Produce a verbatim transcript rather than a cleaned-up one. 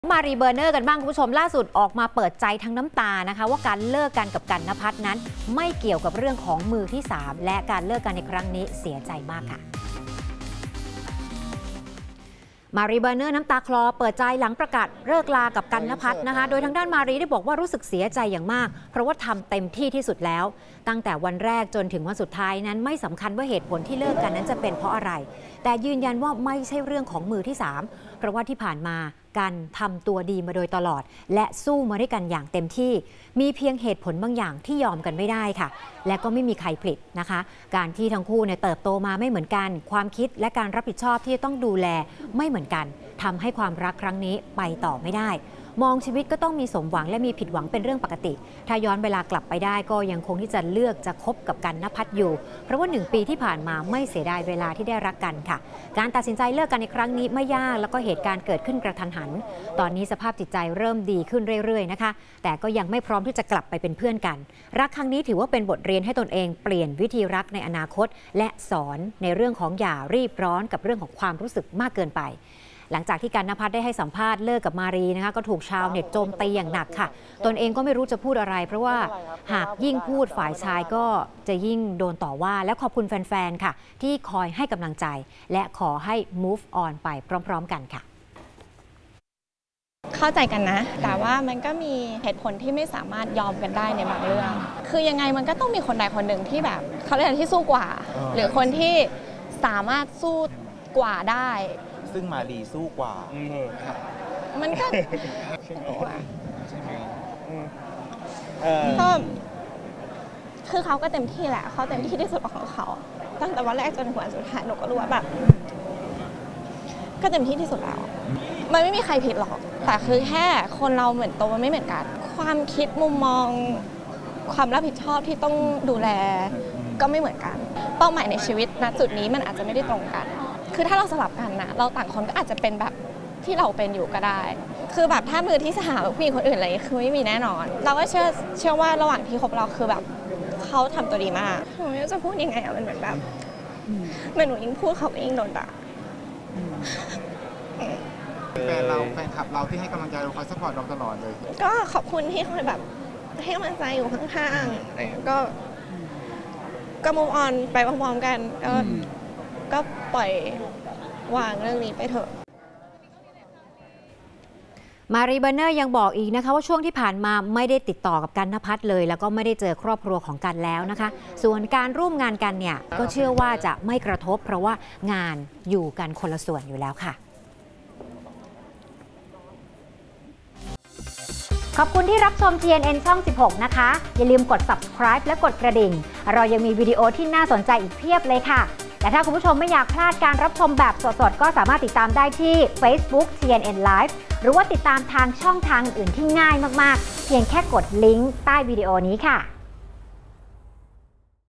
มารีเบอร์เนอร์กันบ้างคุณผู้ชมล่าสุดออกมาเปิดใจทั้งน้ำตานะคะว่าการเลิกกันกับกันณภัทรนั้นไม่เกี่ยวกับเรื่องของมือที่สามและการเลิกกันในครั้งนี้เสียใจมากค่ะมารีเบอร์เนอร์น้ำตาคลอเปิดใจหลังประกาศเลิกลากับกันณภัทรนะคะโดยทางด้านมารีได้บอกว่ารู้สึกเสียใจอย่างมากเพราะว่าทำเต็มที่ที่สุดแล้วตั้งแต่วันแรกจนถึงวันสุดท้ายนั้นไม่สำคัญว่าเหตุผลที่เลิกกันนั้นจะเป็นเพราะอะไรแต่ยืนยันว่าไม่ใช่เรื่องของมือที่สามเพราะว่าที่ผ่านมากันทำตัวดีมาโดยตลอดและสู้มาด้วยกันอย่างเต็มที่มีเพียงเหตุผลบางอย่างที่ยอมกันไม่ได้ค่ะและก็ไม่มีใครผิดนะคะการที่ทั้งคู่เนี่ยเติบโตมาไม่เหมือนกันความคิดและการรับผิดชอบที่ต้องดูแลไม่เหมือนกันทำให้ความรักครั้งนี้ไปต่อไม่ได้มองชีวิตก็ต้องมีสมหวังและมีผิดหวังเป็นเรื่องปกติถ้าย้อนเวลากลับไปได้ก็ยังคงที่จะเลือกจะคบกับกันณภัทรอยู่เพราะว่าหนึ่งปีที่ผ่านมาไม่เสียดายเวลาที่ได้รักกันค่ะการตัดสินใจเลิกกันในครั้งนี้ไม่ยากแล้วก็เหตุการณ์เกิดขึ้นกระทันหันตอนนี้สภาพจิตใจเริ่มดีขึ้นเรื่อยๆนะคะแต่ก็ยังไม่พร้อมที่จะกลับไปเป็นเพื่อนกันรักครั้งนี้ถือว่าเป็นบทเรียนให้ตนเองเปลี่ยนวิธีรักในอนาคตและสอนในเรื่องของอย่ารีบร้อนกับเรื่องของความรู้สึกมากเกินไปหลังจากที่กันณภัทรได้ให้สัมภาษณ์เลิกกับมารีนะคะก็ถูกชาวเน็ตโจมตีอย่างหนักค่ะตนเองก็ไม่รู้จะพูดอะไรเพราะว่าหากยิ่งพูดฝ่ายชายก็จะยิ่งโดนต่อว่าและขอบคุณแฟนๆค่ะที่คอยให้กำลังใจและขอให้ move on ไปพร้อมๆกันค่ะเข้าใจกันนะแต่ว่ามันก็มีเหตุผลที่ไม่สามารถยอมกันได้ในบางเรื่องคือยังไงมันก็ต้องมีคนใดคนหนึ่งที่แบบเขาเรียกที่สู้กว่าหรือคนที่สามารถสู้กว่าได้ซึ่งมารีสู้กว่ามันก็ใช่ไหมก็คือเขาก็เต็มที่แหละเขาเต็มที่ที่สุดของเขาตั้งแต่วันแรกจนถึงวันสุดท้ายหนูก็รู้ว่าแบบก็เต็มที่ที่สุดแล้วมันไม่มีใครผิดหรอกแต่คือแค่คนเราเหมือนโตมันไม่เหมือนกันความคิดมุมมองความรับผิดชอบที่ต้องดูแลก็ไม่เหมือนกันเป้าหมายในชีวิตณจุดนี้มันอาจจะไม่ได้ตรงกันคือถ้าเราสลับกันนะเราต่างคนก็อาจจะเป็นแบบที่เราเป็นอยู่ก็ได้คือแบบถ้ามือที่สามผู้หญิงคนอื่นอะไรคือไม่มีแน่นอนเราก็เชื่อเชื่อว่าระหว่างที่คบเราคือแบบเขาทำตัวดีมากหนูไม่รู้จะพูดยังไงอะมันเหมือนแบบเหมือนหนูยิ่งพูดเขายิ่งโดนด่าแฟนเราแฟนคลับเราที่ให้กำลังใจเราคอยซัพพอร์ตเราตลอดเลยก็ขอบคุณที่คอยแบบให้กำลังใจอยู่ข้างๆก็ก็มุมออนไปพร้อมๆกันก็ก็ปล่อยวางเรื่องนี้ไปเถอะมารีเบอร์เนอร์ยังบอกอีกนะคะว่าช่วงที่ผ่านมาไม่ได้ติดต่อกับกันณภัทรเลยแล้วก็ไม่ได้เจอครอบครัวของกันแล้วนะคะส่วนการร่วมงานกันเนี่ยก็เชื่อว่าจะไม่กระทบเพราะว่างานอยู่กันคนละส่วนอยู่แล้วค่ะขอบคุณที่รับชม ที เอ็น เอ็น ช่อง สิบหก นะคะอย่าลืมกด ซับสไครบ์ และกดกระดิ่งเรายังมีวิดีโอที่น่าสนใจอีกเพียบเลยค่ะและถ้าคุณผู้ชมไม่อยากพลาดการรับชมแบบสดๆก็สามารถติดตามได้ที่ Facebook ที เอ็น เอ็น Live หรือว่าติดตามทางช่องทางอื่นที่ง่ายมากๆเพียงแค่กดลิงก์ใต้วิดีโอนี้ค่ะ